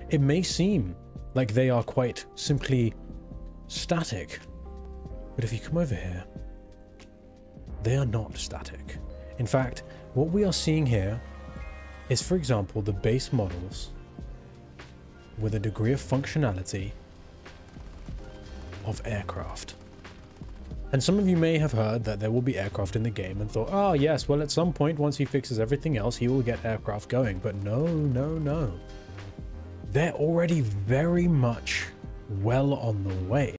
It may seem like they are quite simply static, but if you come over here, they are not static. In fact, what we are seeing here is, for example, the base models with a degree of functionality of aircraft. And some of you may have heard that there will be aircraft in the game and thought, oh yes, well at some point once he fixes everything else, he will get aircraft going. But no, no, no. They're already very much well on the way.